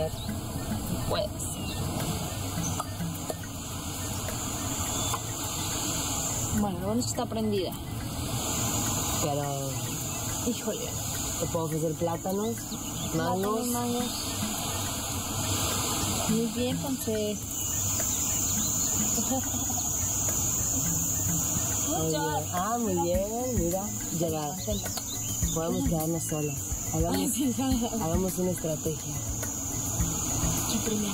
hacer, puedes. Bueno, lo bueno está prendida. Pero, Híjole. te puedo ofrecer plátanos, mangos. Muy bien, Ponce. Muy bien, mira, ya podemos quedarnos solas. Hagamos una estrategia. ¿Qué primero?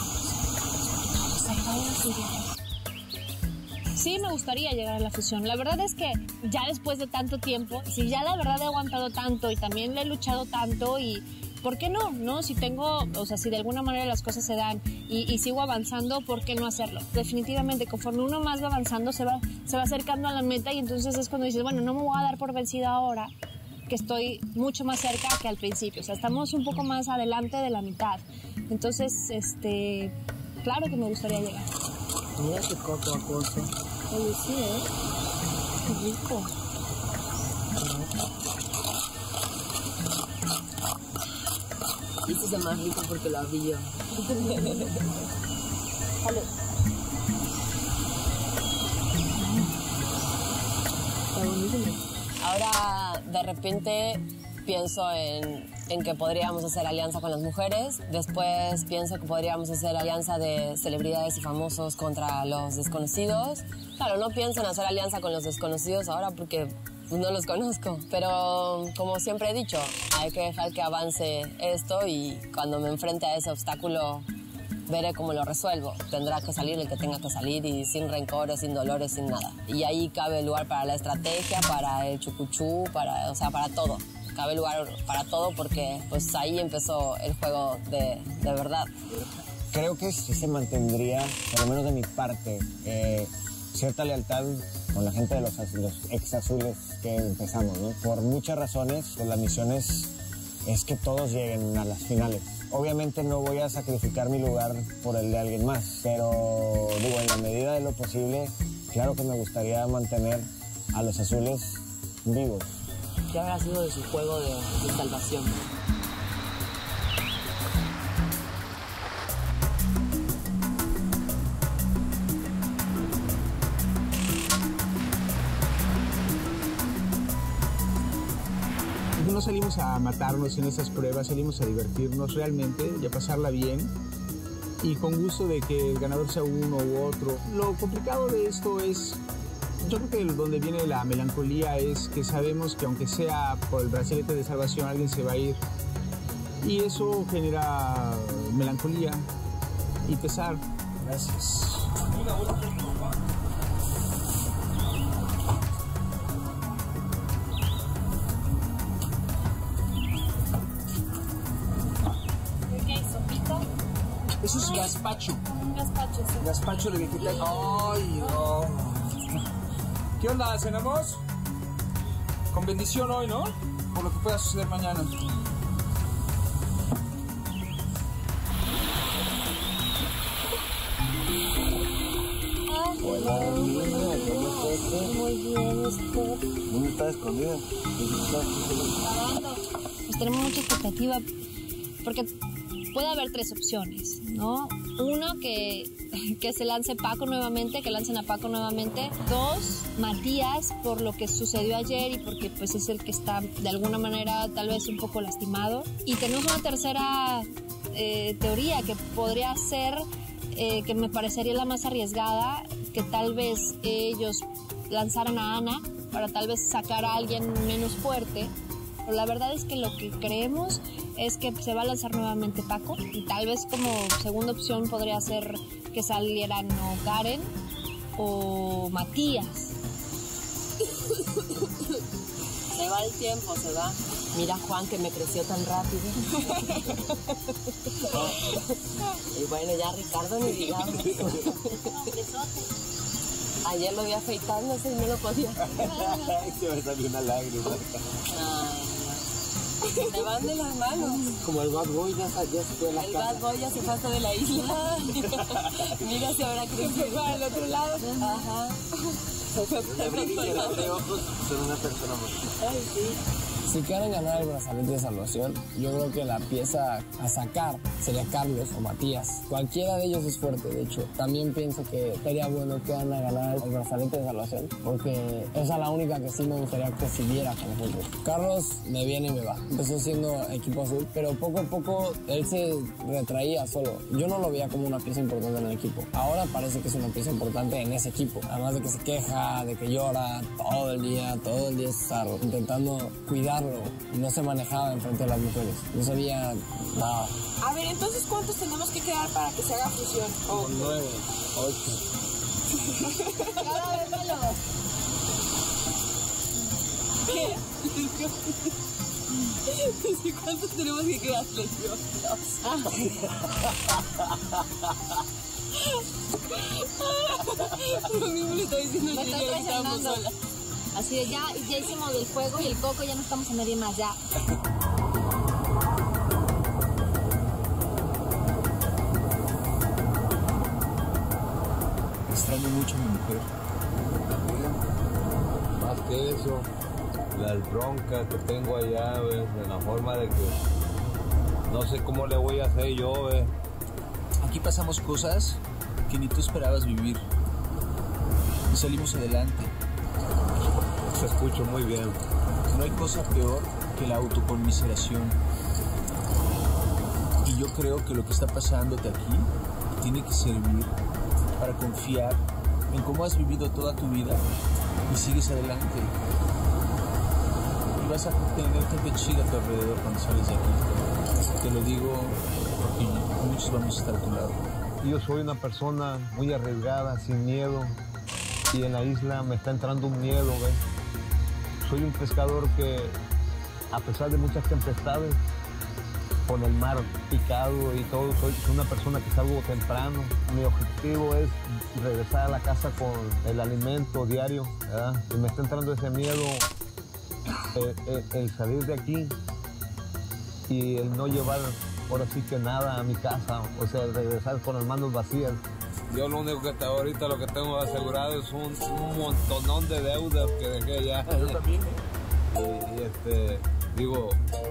Sí, me gustaría llegar a la fusión. La verdad es que ya después de tanto tiempo, si ya la verdad he aguantado tanto y también le he luchado tanto y ¿por qué no? ¿No? Si tengo, o sea, si de alguna manera las cosas se dan y sigo avanzando, ¿por qué no hacerlo? Definitivamente, conforme uno más va avanzando, se va acercando a la meta y entonces es cuando dices, bueno, no me voy a dar por vencida ahora, que estoy mucho más cerca que al principio. O sea, estamos un poco más adelante de la mitad. Entonces, claro que me gustaría llegar. Mira qué coco acoso. Oye, sí, ¿eh? Qué rico. Y este es el más rico porque lo abrí yo. Salud. Está buenísimo. Ahora, de repente, pienso en que podríamos hacer alianza con las mujeres. Después pienso que podríamos hacer alianza de celebridades y famosos contra los desconocidos. Claro, no pienso en hacer alianza con los desconocidos ahora porque no los conozco. Pero, como siempre he dicho, hay que dejar que avance esto y cuando me enfrente a ese obstáculo, veré cómo lo resuelvo. Tendrá que salir el que tenga que salir y sin rencores, sin dolores, sin nada. Y ahí cabe lugar para la estrategia, para el chucuchú, para todo. Cabe lugar para todo porque pues ahí empezó el juego de verdad. Creo que sí se mantendría, por lo menos de mi parte, cierta lealtad con la gente de los ex azules que empezamos, ¿no? Por muchas razones, pues la misión es que todos lleguen a las finales. Obviamente no voy a sacrificar mi lugar por el de alguien más, pero digo, en la medida de lo posible, claro que me gustaría mantener a los azules vivos. ¿Qué habrá sido de su juego de salvación? No salimos a matarnos en esas pruebas, salimos a divertirnos realmente y a pasarla bien y con gusto de que el ganador sea uno u otro. Lo complicado de esto es, yo creo que donde viene la melancolía es que sabemos que aunque sea por el brazalete de salvación alguien se va a ir y eso genera melancolía y pesar. Gracias. Eso es gazpacho. Gazpacho, sí. Gazpacho de vegetal. ¡Ay, no! ¿Qué onda? ¿Cenamos? Con bendición hoy, ¿no? Por lo que pueda suceder mañana. Hola, niña, ¿cómo estás? Muy bien, ¿Dónde estás escondida? Pues tenemos mucha expectativa porque puede haber tres opciones, ¿no? Uno, que se lance Paco nuevamente, que lancen a Paco nuevamente. Dos, Matías, por lo que sucedió ayer y porque pues es el que está de alguna manera tal vez un poco lastimado. Y tenemos una tercera teoría que podría ser, que me parecería la más arriesgada, que tal vez ellos lanzaran a Ana para tal vez sacar a alguien menos fuerte. Pero la verdad es que lo que creemos es que se va a lanzar nuevamente Paco y tal vez como segunda opción podría ser que salieran o Karen o Matías. Se va el tiempo, se va. Mira Juan que me creció tan rápido. Y bueno, ya Ricardo ni digamos. Ayer lo vi afeitándose y no lo podía. Se me salió una lágrima. Se van de las manos. Como el Bad Boy ya se fue de la El casa. Bad Boy ya se pasa de la isla. Mira si ahora crecido al otro lado. Ajá. Son una persona más. Ay, sí. Si quieren ganar el brazalete de salvación, yo creo que la pieza a sacar sería Carlos o Matías. Cualquiera de ellos es fuerte, de hecho. También pienso que sería bueno que van a ganar el brazalete de salvación, porque esa es la única que sí me gustaría que siguiera con nosotros. Carlos me viene y me va. Empezó siendo equipo azul, pero poco a poco él se retraía solo. Yo no lo veía como una pieza importante en el equipo. Ahora parece que es una pieza importante en ese equipo. Además de que se queja, de que llora todo el día estar intentando cuidar y no se manejaba enfrente de las mujeres. No sabía nada. A ver, entonces, ¿cuántos tenemos que quedar para que se haga fusión? 9, 8. Cada vez menos. ¿Y cuántos tenemos que quedar? Lo mismo le está diciendo Me estoy yo, ya estábamos presionando. solas. Así de ya hicimos el fuego y el coco, ya no estamos a nadie más, ya. Extraño mucho a mi mujer. Más que eso, las broncas que tengo allá, ¿ves? En la forma de que no sé cómo le voy a hacer yo, ¿ves? Aquí pasamos cosas que ni tú esperabas vivir. Y salimos adelante. Se escucha muy bien. No hay cosa peor que la autoconmiseración. Y yo creo que lo que está pasándote aquí tiene que servir para confiar en cómo has vivido toda tu vida y sigues adelante. Y vas a tener gente chida a tu alrededor cuando sales de aquí. Te lo digo porque muchos vamos a estar a tu lado. Yo soy una persona muy arriesgada, sin miedo, y en la isla me está entrando un miedo, ¿ves? Soy un pescador que, a pesar de muchas tempestades, con el mar picado y todo, soy una persona que salgo temprano. Mi objetivo es regresar a la casa con el alimento diario, ¿verdad? Y me está entrando ese miedo, el salir de aquí y el no llevar, ahora sí que nada a mi casa, o sea, regresar con las manos vacías. Yo lo único que hasta ahorita lo que tengo asegurado es un montonón de deudas que dejé ya. Yo también. Digo,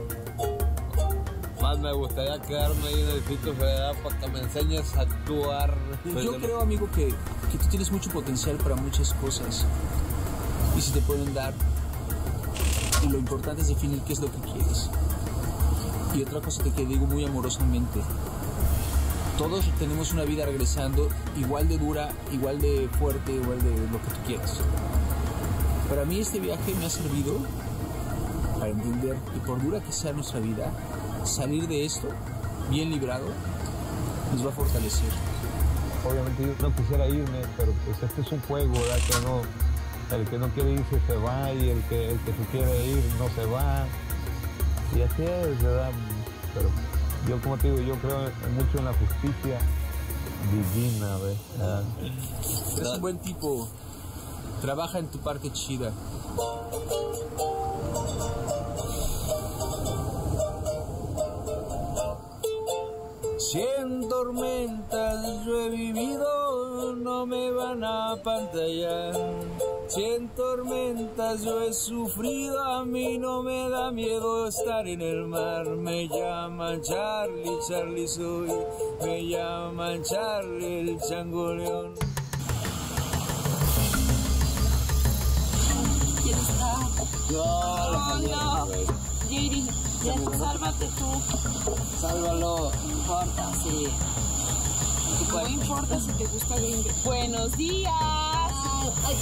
más me gustaría quedarme ahí en el Distrito Federal para que me enseñes a actuar. Yo creo, amigo, que tú tienes mucho potencial para muchas cosas. Y si te pueden dar, y lo importante es definir qué es lo que quieres. Y otra cosa que te digo muy amorosamente, todos tenemos una vida regresando igual de dura, igual de fuerte, igual de lo que tú quieras. Para mí este viaje me ha servido para entender que por dura que sea nuestra vida, salir de esto bien librado nos va a fortalecer. Obviamente yo no quisiera irme, pero pues este es un juego, ¿verdad? Que no, el que no quiere irse se va y el que se quiere ir no se va. Y así es, ¿verdad? Pero yo, como te digo, yo creo mucho en la justicia divina, ¿verdad? Eres un buen tipo. Trabaja en tu parte chida. Si en tormentas yo he vivido, no me van a pantallar. Si en tormentas yo he sufrido, a mí no me da miedo estar en el mar. Me llaman Charlie, Charlie soy. Me llaman Charlie, el changoleón. ¿Quién está? Yo, Oh, no. Giri, ya sálvate tú. Sálvalo, no importa, sí. No importa si te gusta Green Bay. Buenos días. Ay,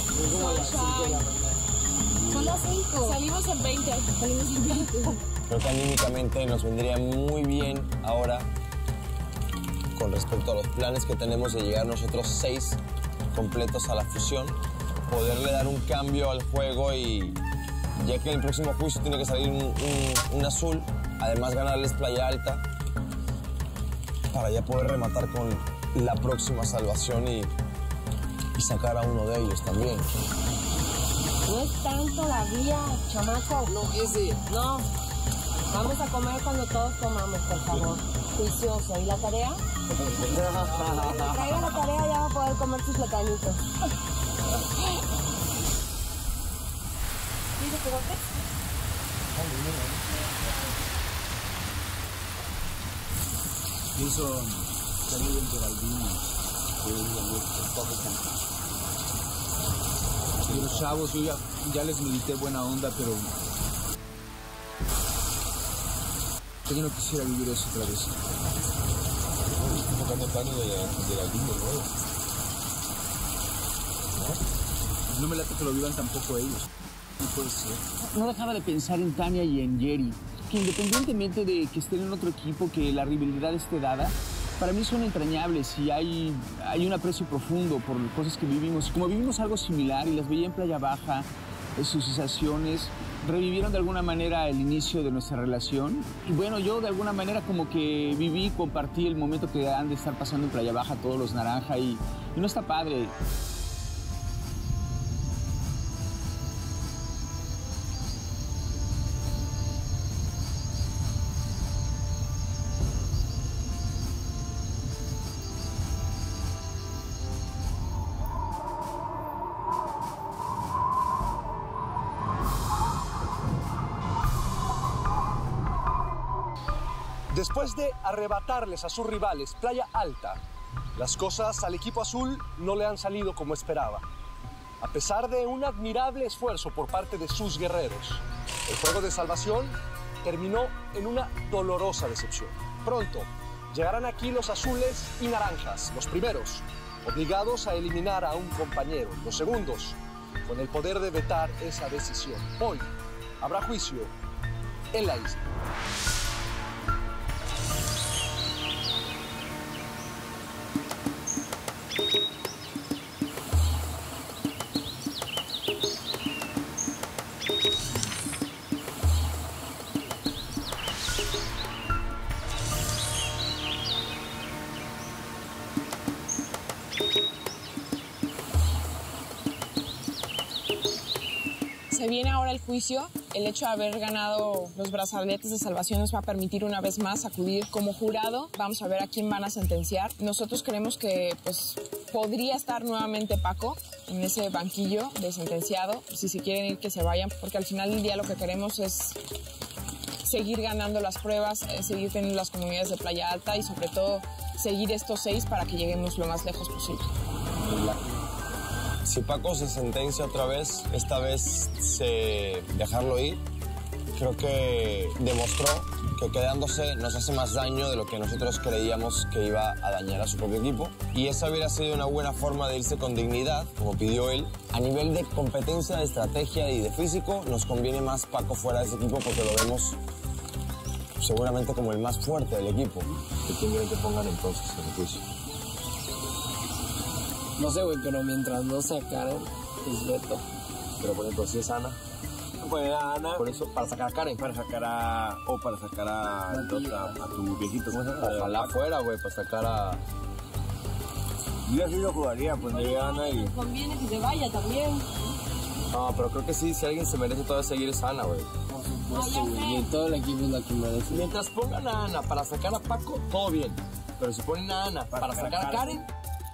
son las 5. Salimos en 20. Salimos en 20. Creo que anímicamente nos vendría muy bien ahora, con respecto a los planes que tenemos de llegar nosotros 6 completos a la fusión, poderle dar un cambio al juego y ya que el próximo juicio tiene que salir un azul, además ganarles Playa Alta, para ya poder rematar con la próxima salvación y sacar a uno de ellos también. No es tanto todavía, chamaco. no, ese. No. Vamos a comer cuando todos comamos, por favor. Juicioso. ¿Y la tarea? Cuando traiga la tarea ya va a poder comer sus platanitos. dice Pegotes? Pienso salir en Geraldino, y los chavos, yo ya les medité buena onda, pero yo no quisiera vivir eso otra vez. Estamos tocando Tania de Geraldino, ¿no? No me late que lo vivan tampoco ellos. No puede ser. No dejaba de pensar en Tania y en Jerry, que independientemente de que estén en otro equipo, que la rivalidad esté dada, para mí son entrañables y hay un aprecio profundo por cosas que vivimos. Como vivimos algo similar y las veía en Playa Baja, sus sensaciones revivieron de alguna manera el inicio de nuestra relación. Y bueno, yo de alguna manera como que viví, compartí el momento que han de estar pasando en Playa Baja todos los naranja y no está padre. Después de arrebatarles a sus rivales Playa Alta, las cosas al equipo azul no le han salido como esperaba. A pesar de un admirable esfuerzo por parte de sus guerreros, el juego de salvación terminó en una dolorosa decepción. Pronto llegarán aquí los azules y naranjas, los primeros, obligados a eliminar a un compañero, los segundos, con el poder de vetar esa decisión. Hoy habrá juicio en la isla. Se viene ahora el juicio. El hecho de haber ganado los brazaletes de salvación nos va a permitir una vez más acudir como jurado. Vamos a ver a quién van a sentenciar. Nosotros creemos que pues, podría estar nuevamente Paco en ese banquillo de sentenciado. Si se quieren ir, que se vayan, porque al final del día lo que queremos es seguir ganando las pruebas, seguir teniendo las comunidades de Playa Alta y sobre todo seguir estos 6 para que lleguemos lo más lejos posible. Si Paco se sentencia otra vez, esta vez dejarlo ir, creo que demostró que quedándose nos hace más daño de lo que nosotros creíamos que iba a dañar a su propio equipo. Y esa hubiera sido una buena forma de irse con dignidad, como pidió él. A nivel de competencia, de estrategia y de físico, nos conviene más Paco fuera de ese equipo porque lo vemos seguramente como el más fuerte del equipo. ¿Y quién quieren que pongan entonces en el juicio? No sé, güey, pero mientras no sea Karen, es Beto. Pero por ejemplo, si es Ana. Pues Ana. Por eso, para sacar a Karen. Para sacar a tu viejito. ¿Cómo se llama? Ojalá fuera, güey, para sacar a. Yo así lo jugaría, pondría a Ana y. Conviene que se vaya también. No, pero creo que sí, si alguien se merece todavía seguir es Ana, güey. Por supuesto, Y todo el equipo es la que merece. Mientras pongan a Ana para sacar a Paco, todo bien. Pero si ponen a Ana para sacar a Karen.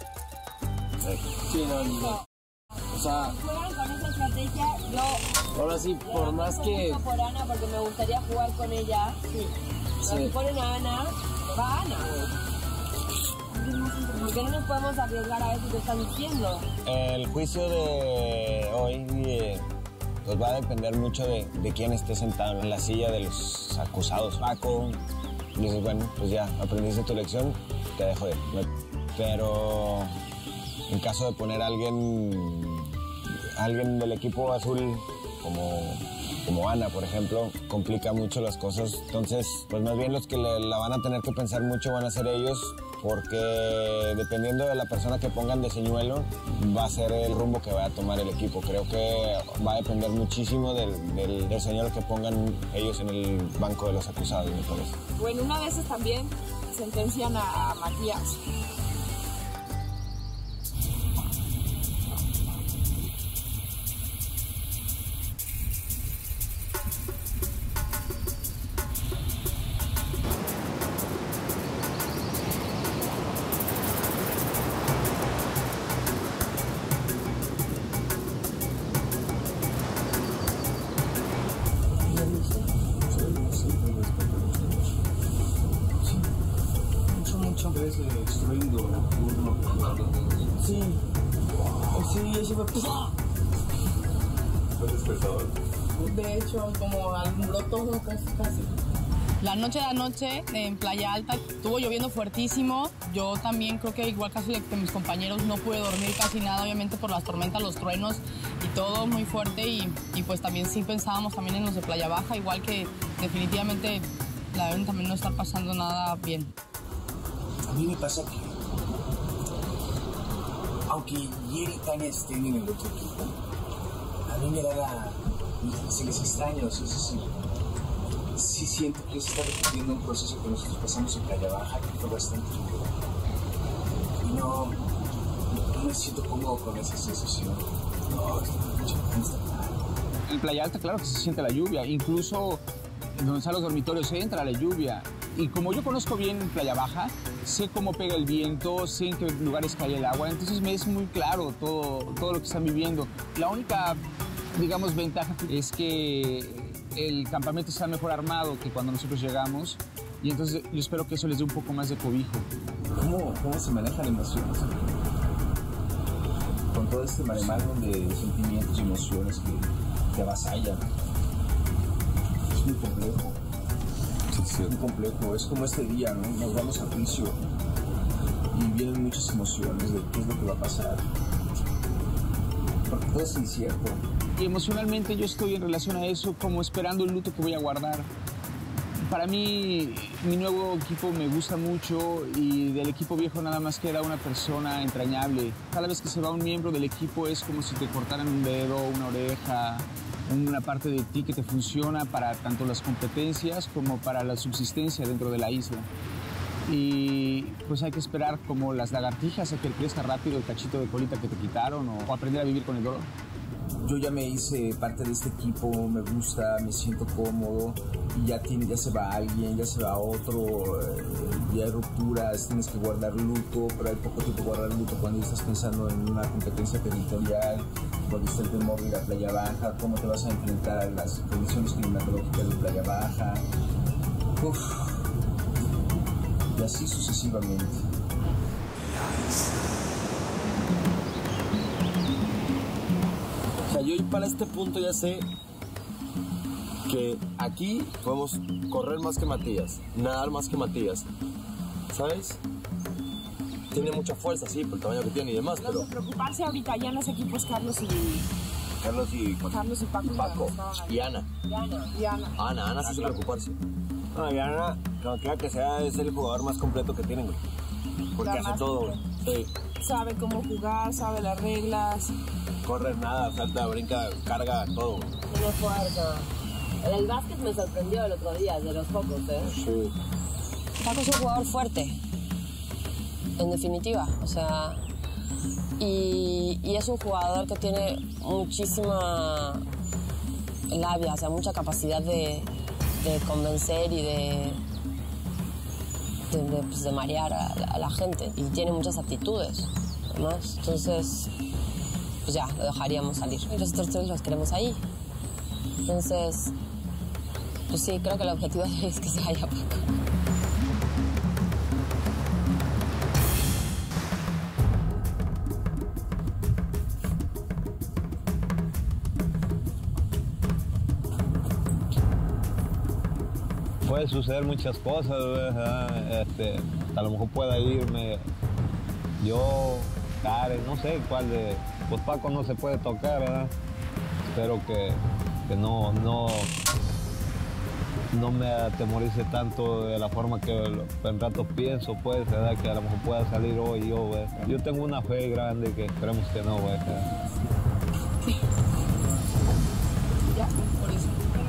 Sí, no. O sea, juegan con esa estrategia, yo ahora sí, por más que. por Ana porque me gustaría jugar con ella. Sí. Si ponen a Ana, va Ana. Porque no nos podemos arriesgar a eso que están diciendo. El juicio de hoy pues va a depender mucho de quién esté sentado en la silla de los acusados. Paco, dices, bueno, pues ya aprendiste tu lección, te dejo ir. Pero en caso de poner a alguien del equipo azul como Ana, por ejemplo, complica mucho las cosas. Entonces, pues más bien los que la van a tener que pensar mucho van a ser ellos, porque dependiendo de la persona que pongan de señuelo, va a ser el rumbo que va a tomar el equipo. Creo que va a depender muchísimo del señuelo que pongan ellos en el banco de los acusados, me parece. Bueno, una vez también sentencian a Matías. hecho. ¿Ves destruyendo uno? Sí. Sí, ese fue... ¿Fue despertador? De hecho, como alumbró todo casi. La noche de anoche en Playa Alta estuvo lloviendo fuertísimo. Yo también creo que igual casi que mis compañeros no pude dormir casi nada, obviamente por las tormentas, los truenos y todo muy fuerte. Y pues también sí pensábamos también en los de Playa Baja, igual que definitivamente la deben también no estar pasando nada bien. A mí me pasa que, aunque Jerry y Tania estén en el otro equipo, a mí me da se les extraña, o sea, sí siento que se está repitiendo un proceso que nosotros pasamos en Playa Baja, que fue bastante duro. Y no me siento cómodo con esa sensación. En Playa Alta, claro que se siente la lluvia, incluso donde están los dormitorios entra la lluvia. Y como yo conozco bien Playa Baja, sé cómo pega el viento, sé en qué lugares cae el agua, entonces me es muy claro todo lo que están viviendo. La única, digamos, ventaja es que el campamento está mejor armado que cuando nosotros llegamos, y entonces yo espero que eso les dé un poco más de cobijo. ¿Cómo se manejan emociones? Con todo este maremán de sentimientos y emociones que avasallan. Es muy complejo. Sí. Muy complejo. Es como este día, ¿no? Nos vamos a juicio y vienen muchas emociones de qué es lo que va a pasar. Porque todo es incierto. Y emocionalmente yo estoy en relación a eso como esperando el luto que voy a guardar. Para mí, mi nuevo equipo me gusta mucho y del equipo viejo nada más queda una persona entrañable. Cada vez que se va un miembro del equipo es como si te cortaran un dedo, una oreja, una parte de ti que te funciona para tanto las competencias como para la subsistencia dentro de la isla. Y pues hay que esperar como las lagartijas a que crezca rápido el cachito de colita que te quitaron o aprender a vivir con el dolor. Yo ya me hice parte de este equipo, me gusta, me siento cómodo y ya se va alguien, ya se va otro, ya hay rupturas, tienes que guardar luto, pero hay poco tiempo guardar luto cuando estás pensando en una competencia territorial, cuando está el temor de ir a Playa Baja, cómo te vas a enfrentar a las condiciones climatológicas de Playa Baja. Y así sucesivamente. O sea, yo para este punto ya sé que aquí podemos correr más que Matías, nadar más que Matías, ¿sabes? Tiene mucha fuerza, sí, por el tamaño que tiene y demás, pero... Lo de preocuparse ahorita ya en ese equipo es Carlos y Paco. Y Ana. Ana sí se preocuparse. No, y Ana, como quiera que sea, es el jugador más completo que tienen, güey. Porque hace todo, güey. Sí. Sabe cómo jugar, sabe las reglas. Corre, nada, salta, brinca, carga, todo. Tiene fuerza. En el básquet me sorprendió el otro día, de los pocos, ¿eh? Sí. Paco es un jugador fuerte, en definitiva, o sea... Y es un jugador que tiene muchísima labia, o sea, mucha capacidad de convencer y de marear a la gente. Y tiene muchas aptitudes, además. Entonces, pues ya, lo dejaríamos salir. Y los otros tres los queremos ahí. Entonces, pues sí, creo que el objetivo es que se vaya Paco. Puede suceder muchas cosas, a lo mejor pueda irme yo, Karen, no sé cuál de... Pues Paco no se puede tocar, ¿verdad? Espero que no me atemorice tanto de la forma que en rato pienso, pues, ¿verdad? Que a lo mejor pueda salir hoy yo, ¿verdad? Yo tengo una fe grande que esperemos que no, ¿verdad? Ya, por eso.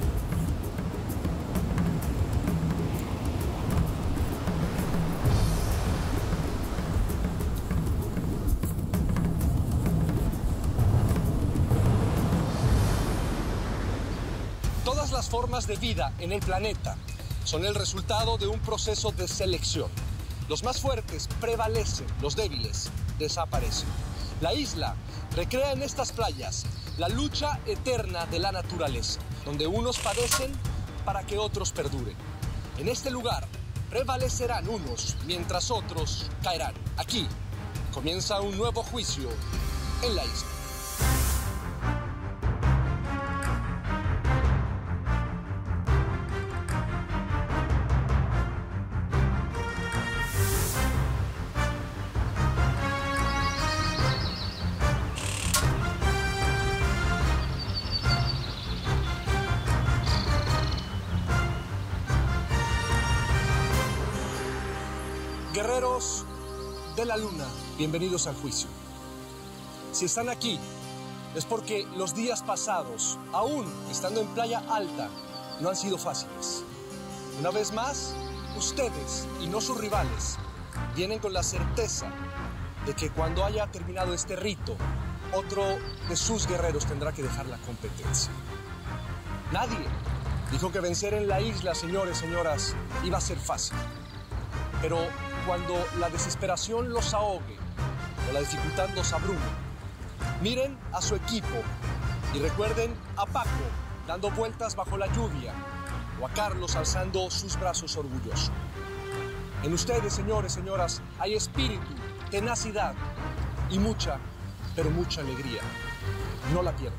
Todas las formas de vida en el planeta son el resultado de un proceso de selección. Los más fuertes prevalecen, los débiles desaparecen. La isla recrea en estas playas la lucha eterna de la naturaleza, donde unos padecen para que otros perduren. En este lugar, prevalecerán unos mientras otros caerán. Aquí comienza un nuevo juicio en la isla. Guerreros de la Luna, bienvenidos al juicio. Si están aquí, es porque los días pasados, aún estando en Playa Alta, no han sido fáciles. Una vez más, ustedes, y no sus rivales, vienen con la certeza de que cuando haya terminado este rito, otro de sus guerreros tendrá que dejar la competencia. Nadie dijo que vencer en la isla, señores, señoras, iba a ser fácil. Pero cuando la desesperación los ahogue o la dificultad los abrume, miren a su equipo y recuerden a Paco dando vueltas bajo la lluvia o a Carlos alzando sus brazos orgulloso. En ustedes, señores, señoras, hay espíritu, tenacidad y mucha, pero mucha alegría. No la pierdan.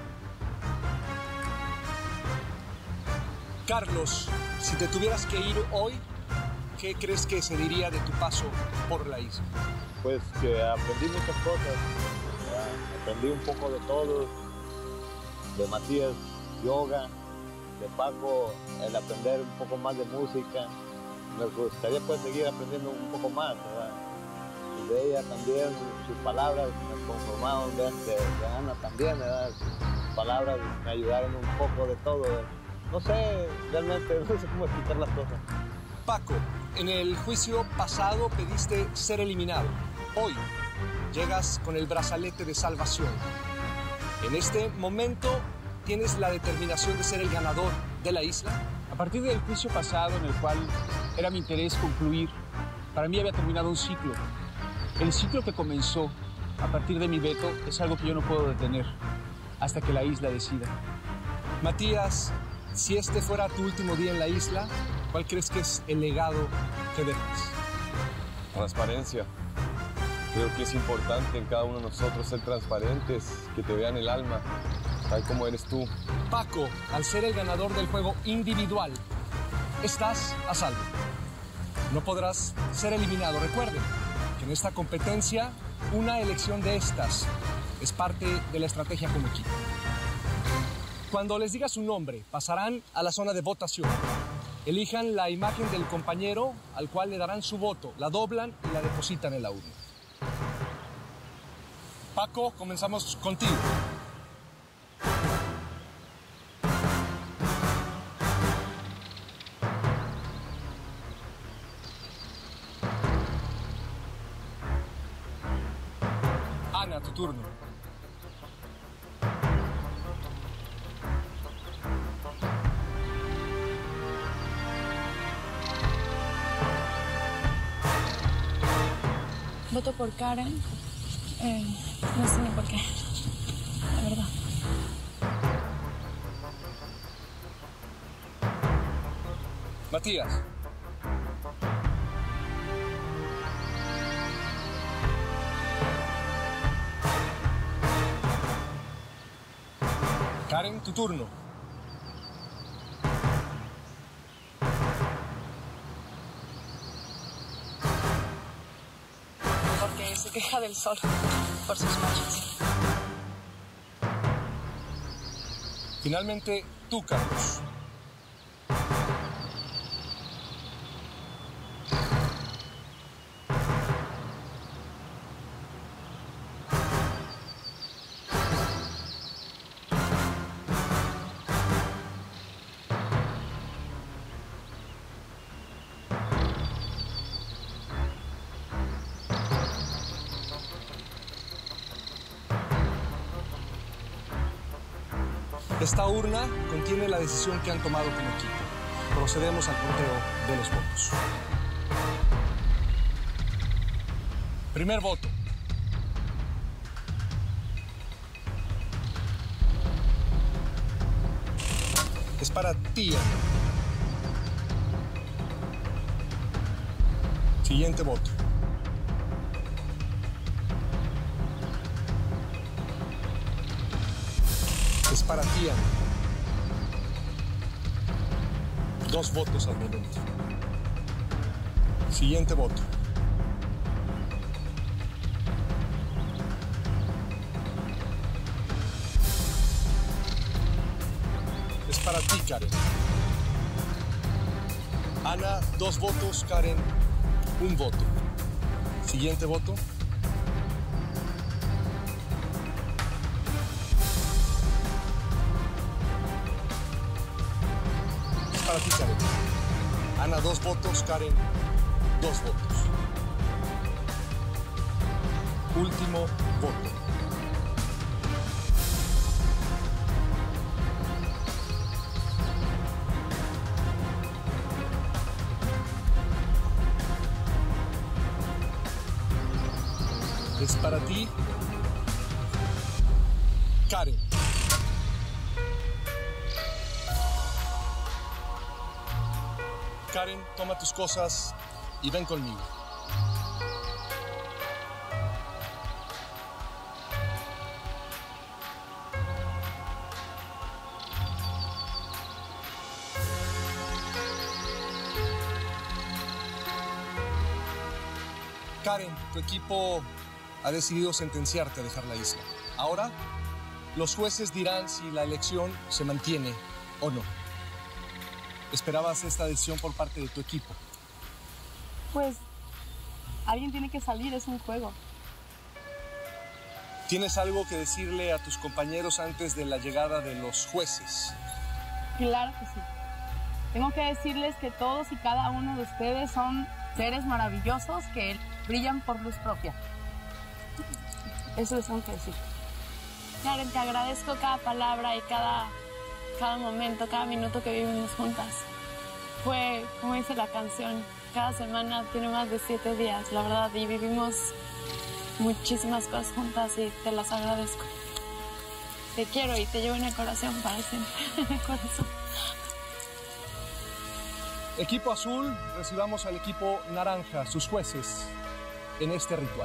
Carlos, si te tuvieras que ir hoy, ¿qué crees que se diría de tu paso por la isla? Pues que aprendí muchas cosas. Aprendí un poco de todo. De Matías, yoga. De Paco, el aprender un poco más de música. Me gustaría pues seguir aprendiendo un poco más, ¿verdad? Y de ella también, sus palabras me conformaron, de Ana también, ¿verdad? Sus palabras me ayudaron un poco de todo. No sé, realmente no sé cómo explicar las cosas. Paco, en el juicio pasado pediste ser eliminado. Hoy llegas con el brazalete de salvación. En este momento tienes la determinación de ser el ganador de la isla. A partir del juicio pasado, en el cual era mi interés concluir, para mí había terminado un ciclo. El ciclo que comenzó a partir de mi veto es algo que yo no puedo detener hasta que la isla decida. Matías, si este fuera tu último día en la isla, ¿cuál crees que es el legado que dejas? Transparencia. Creo que es importante en cada uno de nosotros ser transparentes, que te vean el alma, tal como eres tú. Paco, al ser el ganador del juego individual, estás a salvo. No podrás ser eliminado. Recuerden que en esta competencia, una elección de estas es parte de la estrategia como equipo. Cuando les diga su nombre, pasarán a la zona de votación. Elijan la imagen del compañero al cual le darán su voto, la doblan y la depositan en la urna. Paco, comenzamos contigo. Ana, tu turno. Voto por Karen. No sé ni por qué, la verdad. Matías. Karen, tu turno. Porque se queja del sol por sus manchas. Finalmente, tú, Carlos. Esta urna contiene la decisión que han tomado como equipo. Procedemos al conteo de los votos. Primer voto. Es para ti, Ana. Siguiente voto. Es para ti, Ana. 2 votos al momento. Siguiente voto. Es para ti, Karen. Ana, 2 votos, Karen, 1 voto. Siguiente voto. Es para ti, Karen. Ana, 2 votos, Karen, 2 votos. Último voto. Es para ti, Karen. Karen, toma tus cosas y ven conmigo. Karen, tu equipo ha decidido sentenciarte a dejar la isla. Ahora, los jueces dirán si la elección se mantiene o no. ¿Esperabas esta decisión por parte de tu equipo? Pues alguien tiene que salir, es un juego. ¿Tienes algo que decirle a tus compañeros antes de la llegada de los jueces? Claro que sí. Tengo que decirles que todos y cada uno de ustedes son seres maravillosos que brillan por luz propia. Eso les tengo que decir. Karen, te agradezco cada palabra y cada momento, cada minuto que vivimos juntas. Fue, como dice la canción, cada semana tiene más de 7 días, la verdad, y vivimos muchísimas cosas juntas y te las agradezco. Te quiero y te llevo en el corazón para siempre, en el corazón. Equipo azul, recibamos al equipo naranja, sus jueces, en este ritual.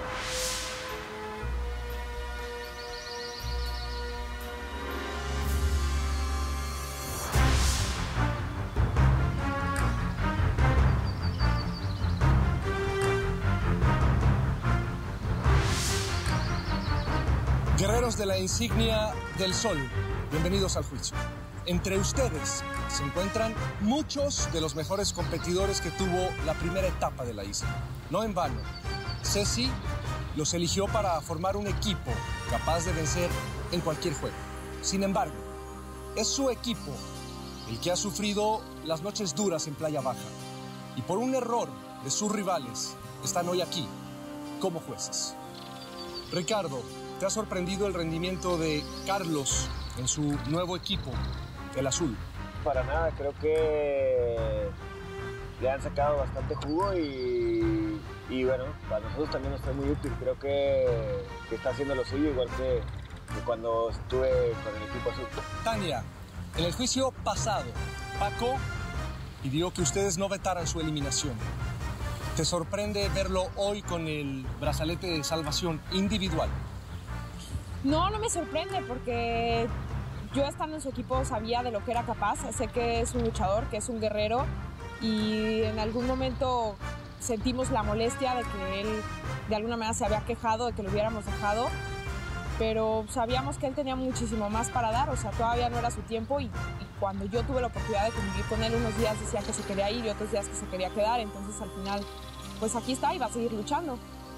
Guerreros de la insignia del sol, bienvenidos al juicio. Entre ustedes se encuentran muchos de los mejores competidores que tuvo la primera etapa de la isla. No en vano, Ceci los eligió para formar un equipo capaz de vencer en cualquier juego. Sin embargo, es su equipo el que ha sufrido las noches duras en Playa Baja. Y por un error de sus rivales, están hoy aquí como jueces. Ricardo, ¿te ha sorprendido el rendimiento de Carlos en su nuevo equipo, el azul? Para nada, creo que le han sacado bastante jugo y bueno, para nosotros también nos fue muy útil. Creo que está haciendo lo suyo, igual que cuando estuve con el equipo azul. Tania, en el juicio pasado, Paco pidió que ustedes no vetaran su eliminación. ¿Te sorprende verlo hoy con el brazalete de salvación individual? No, no me sorprende porque yo estando en su equipo sabía de lo que era capaz. Sé que es un luchador, que es un guerrero y en algún momento sentimos la molestia de que él de alguna manera se había quejado de que lo hubiéramos dejado, pero sabíamos que él tenía muchísimo más para dar, o sea, todavía no era su tiempo y cuando yo tuve la oportunidad de convivir con él, unos días decía que se quería ir y otros días que se quería quedar, entonces al final, pues aquí está y va a seguir luchando.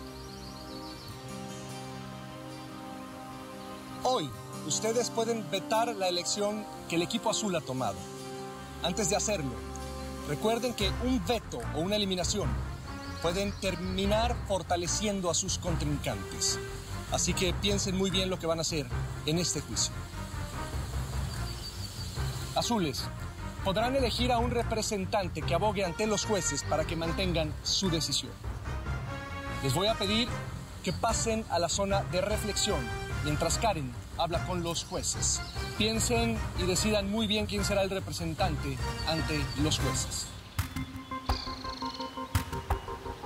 Hoy, ustedes pueden vetar la elección que el equipo azul ha tomado. Antes de hacerlo, recuerden que un veto o una eliminación pueden terminar fortaleciendo a sus contrincantes. Así que piensen muy bien lo que van a hacer en este juicio. Azules, podrán elegir a un representante que abogue ante los jueces para que mantengan su decisión. Les voy a pedir que pasen a la zona de reflexión mientras Karen habla con los jueces. Piensen y decidan muy bien quién será el representante ante los jueces.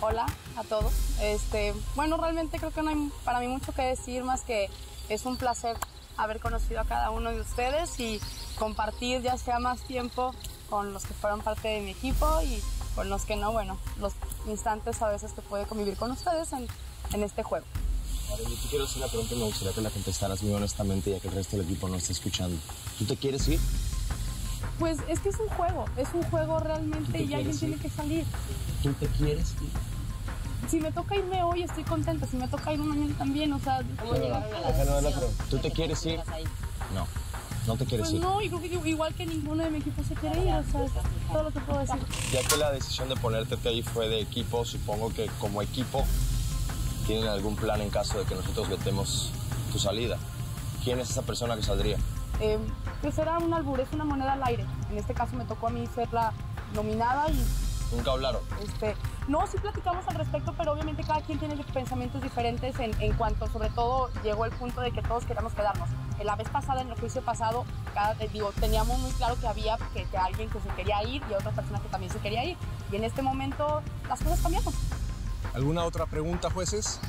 Hola a todos. Bueno, realmente creo que no hay para mí mucho que decir más que es un placer haber conocido a cada uno de ustedes y compartir ya sea más tiempo con los que fueron parte de mi equipo y con los que no, bueno, los instantes a veces que puede convivir con ustedes en este juego. Ahora, yo te quiero hacer una pregunta y me gustaría que la contestaras muy honestamente ya que el resto del equipo no está escuchando. ¿Tú te quieres ir? Pues es que es un juego realmente y alguien tiene que salir. ¿Tú te quieres ir? Si me toca irme hoy estoy contenta, si me toca irme mañana también, o sea... ¿Cómo llegaron a la Esa no es la decisión? pregunta. ¿Tú te quieres ir? No, no te quieres Pues ir. no, y creo que igual que ninguno de mi equipo se quiere ir, o sea, es todo lo que puedo decir. Ya que la decisión de ponerte ahí fue de equipo, supongo que como equipo tienen algún plan en caso de que nosotros vetemos tu salida. ¿Quién es esa persona que saldría? Pues era un albur, es una moneda al aire. En este caso me tocó a mí ser la nominada y... ¿Nunca hablaron? No, sí platicamos al respecto, pero obviamente cada quien tiene pensamientos diferentes en cuanto, sobre todo, llegó el punto de que todos queríamos quedarnos. La vez pasada, en el juicio pasado, teníamos muy claro que había que alguien que se quería ir y otra persona que también se quería ir. Y en este momento las cosas cambiaron. ¿Alguna otra pregunta, jueces?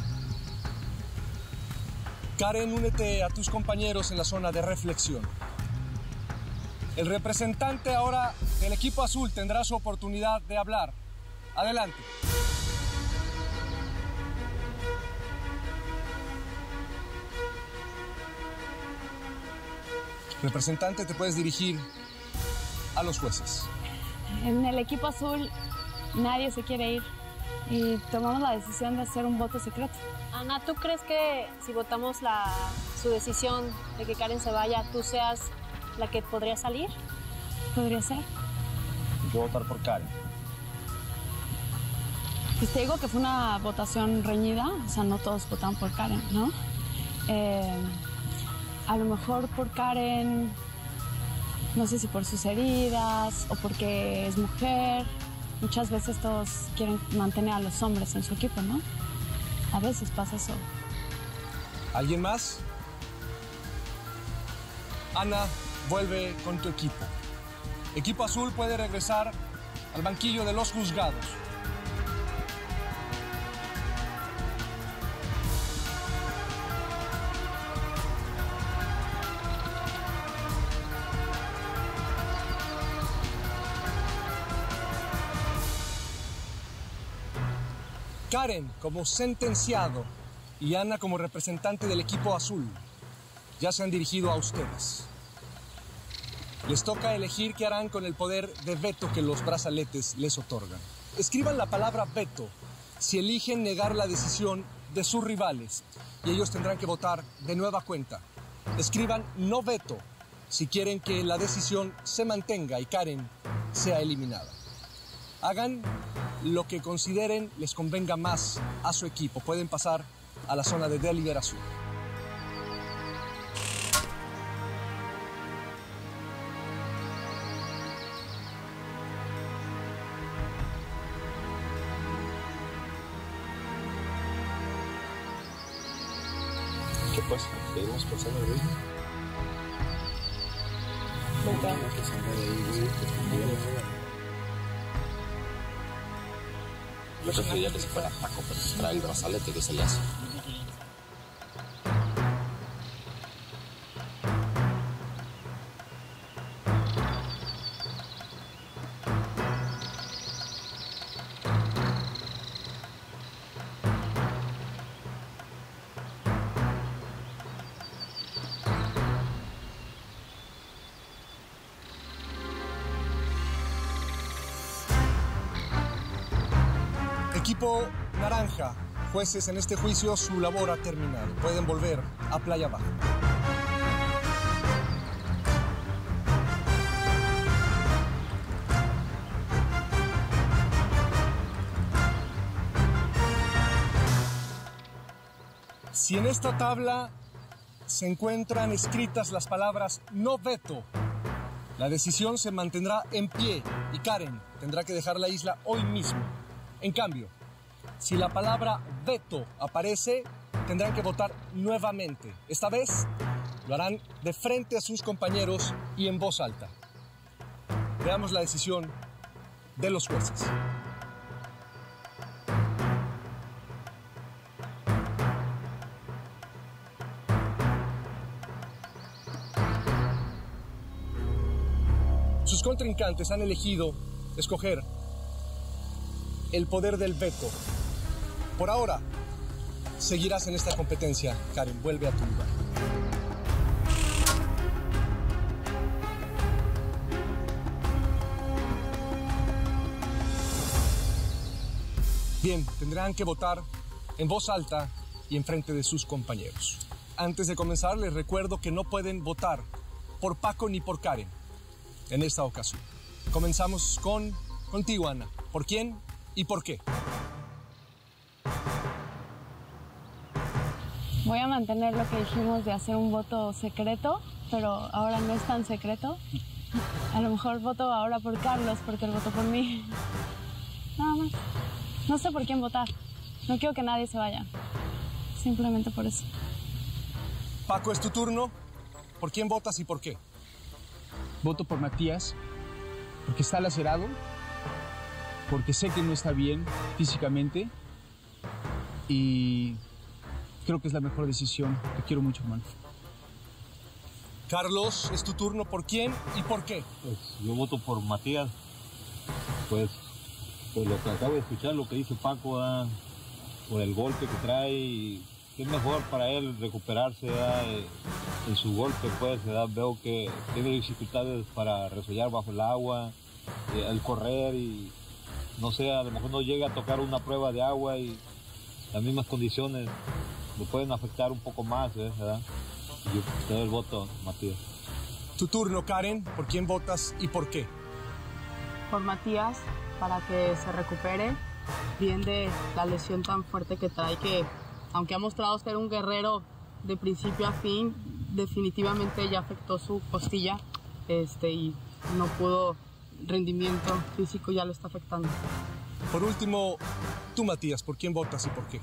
Karen, únete a tus compañeros en la zona de reflexión. El representante ahora del equipo azul tendrá su oportunidad de hablar. Adelante. Representante, te puedes dirigir a los jueces. En el equipo azul nadie se quiere ir y tomamos la decisión de hacer un voto secreto. Ana, ¿tú crees que si votamos su decisión de que Karen se vaya, tú seas la que podría salir? Podría ser. Yo voy a votar por Karen. Pues te digo que fue una votación reñida, o sea, no todos votaron por Karen, ¿no? A lo mejor por Karen, no sé si por sus heridas o porque es mujer. Muchas veces todos quieren mantener a los hombres en su equipo, ¿no? A veces pasa eso. ¿Alguien más? Ana, vuelve con tu equipo. Equipo azul puede regresar al banquillo de los juzgados. Karen como sentenciado y Ana como representante del equipo azul ya se han dirigido a ustedes. Les toca elegir qué harán con el poder de veto que los brazaletes les otorgan. Escriban la palabra veto si eligen negar la decisión de sus rivales y ellos tendrán que votar de nueva cuenta. Escriban no veto si quieren que la decisión se mantenga y Karen sea eliminada. Hagan lo que consideren les convenga más a su equipo. Pueden pasar a la zona de deliberación. ¿Qué pues? ¿Seguimos pensando en eso? Yo preferiría que se fuera Paco, pero trae el brazalete que se le hace. Equipo naranja, jueces, en este juicio su labor ha terminado. Pueden volver a Playa Baja. Si en esta tabla se encuentran escritas las palabras no veto, la decisión se mantendrá en pie y Karen tendrá que dejar la isla hoy mismo. En cambio, si la palabra veto aparece, tendrán que votar nuevamente. Esta vez lo harán de frente a sus compañeros y en voz alta. Veamos la decisión de los jueces. Tus contrincantes han elegido escoger el poder del veto. Por ahora, seguirás en esta competencia. Karen, vuelve a tu lugar. Bien, tendrán que votar en voz alta y en frente de sus compañeros. Antes de comenzar, les recuerdo que no pueden votar por Paco ni por Karen en esta ocasión. Comenzamos contigo, Ana. ¿Por quién y por qué? Voy a mantener lo que dijimos de hacer un voto secreto, pero ahora no es tan secreto. A lo mejor voto ahora por Carlos porque él votó por mí. Nada más. No sé por quién votar. No quiero que nadie se vaya. Simplemente por eso. Paco, es tu turno. ¿Por quién votas y por qué? Voto por Matías, porque está lacerado, porque sé que no está bien físicamente y creo que es la mejor decisión. Te quiero mucho, hermano. Carlos, es tu turno. ¿Por quién y por qué? Pues yo voto por Matías. Pues lo que acabo de escuchar, lo que dice Paco, por el golpe que trae, que es mejor para él recuperarse en su golpe, pues veo que tiene dificultades para resollar bajo el agua, al correr y no sé, a lo mejor no llega a tocar una prueba de agua y las mismas condiciones lo pueden afectar un poco más, ¿verdad? Yo te doy el voto, Matías. Tu turno, Karen. ¿Por quién votas y por qué? Por Matías, para que se recupere bien de la lesión tan fuerte que trae, que aunque ha mostrado ser un guerrero de principio a fin, definitivamente ya afectó su costilla y no pudo, rendimiento físico ya lo está afectando. Por último, tú, Matías, ¿por quién votas y por qué?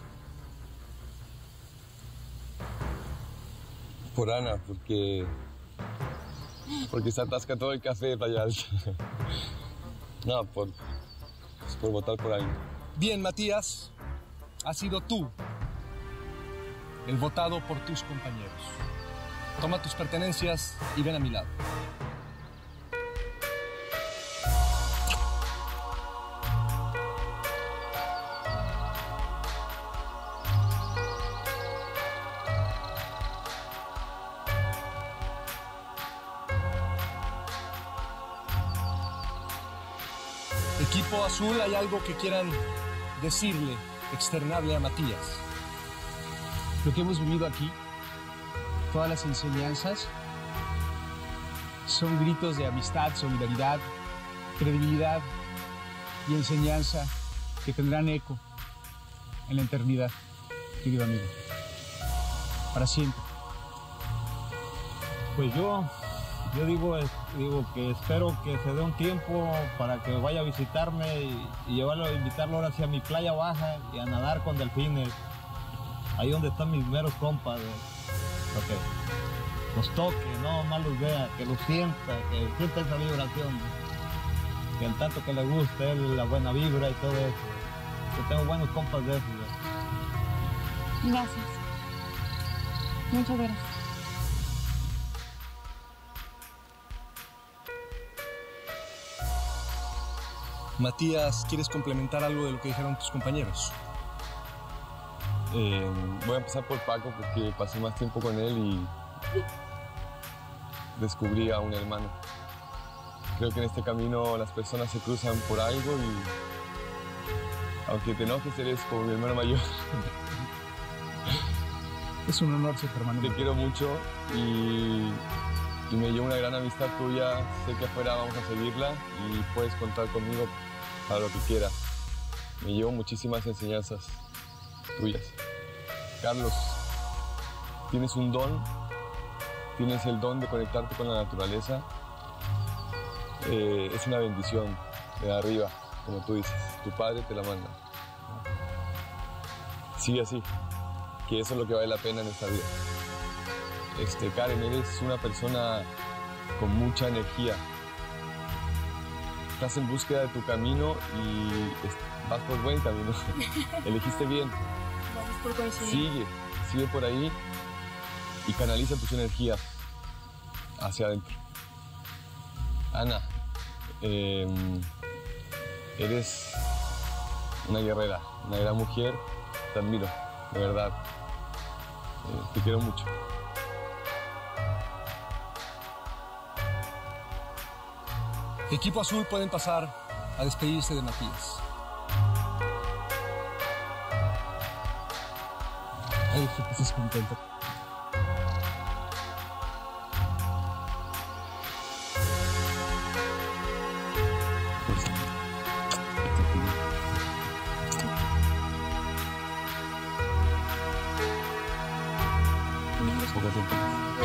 Por Ana, porque se atasca todo el café de Playa Alta. No, por votar por alguien. Bien, Matías, has sido tú el votado por tus compañeros. Toma tus pertenencias y ven a mi lado. Equipo azul, ¿hay algo que quieran decirle, externarle a Matías? Lo que hemos vivido aquí, todas las enseñanzas, son gritos de amistad, solidaridad, credibilidad y enseñanza que tendrán eco en la eternidad, querido amigo, para siempre. Pues yo digo que espero que se dé un tiempo para que vaya a visitarme y invitarlo ahora hacia mi playa baja y a nadar con delfines. Ahí donde están mis meros compas, para que los toque, no más los vea, que los sienta, que sienta esa vibración, que el tanto que le guste la buena vibra y todo eso. Yo tengo buenos compas de esos. Gracias. Muchas gracias. Matías, ¿quieres complementar algo de lo que dijeron tus compañeros? Voy a empezar por Paco porque pasé más tiempo con él y descubrí a un hermano. Creo que en este camino las personas se cruzan por algo y aunque te enojes, eres como mi hermano mayor. Es un honor ser tu hermano. Te quiero mucho y me llevo una gran amistad tuya. Sé que afuera vamos a seguirla y puedes contar conmigo para lo que quieras. Me llevo muchísimas enseñanzas tuyas. Carlos, tienes un don, tienes el don de conectarte con la naturaleza. Es una bendición de arriba, como tú dices, tu padre te la manda. Sigue así, que eso es lo que vale la pena en esta vida. Karen, eres una persona con mucha energía. Estás en búsqueda de tu camino y vas por buen camino. Elegiste bien. Gracias por coincidir. Sigue por ahí y canaliza tus energías hacia adentro. Ana, eres una guerrera, una gran mujer. Te admiro, de verdad. Te quiero mucho. Equipo azul pueden pasar a despedirse de Matías. Ay, que estés contento. Poco tiempo.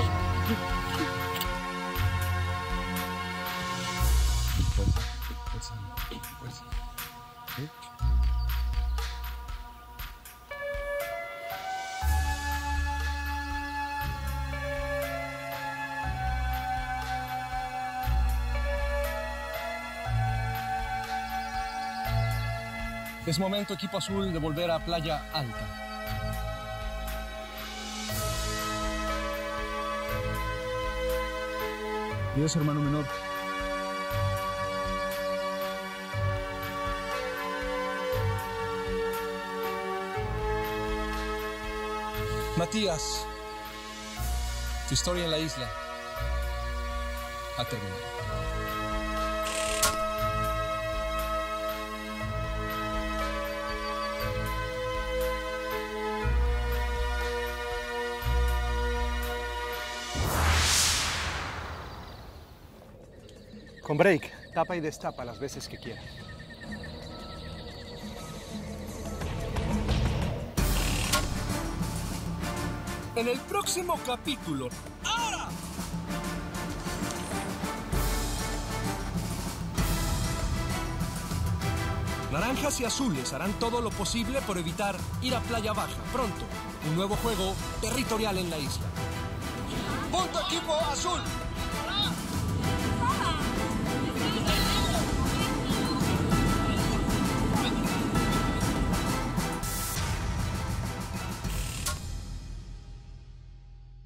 Fuerza. ¿Sí? Es momento, equipo azul, de volver a Playa Alta. Dios, hermano menor. Matías, tu historia en la isla ha terminado. Con break, tapa y destapa las veces que quiera. En el próximo capítulo, ¡ahora! Naranjas y azules harán todo lo posible por evitar ir a Playa Baja. Pronto, un nuevo juego territorial en la isla. ¡Punto, equipo azul!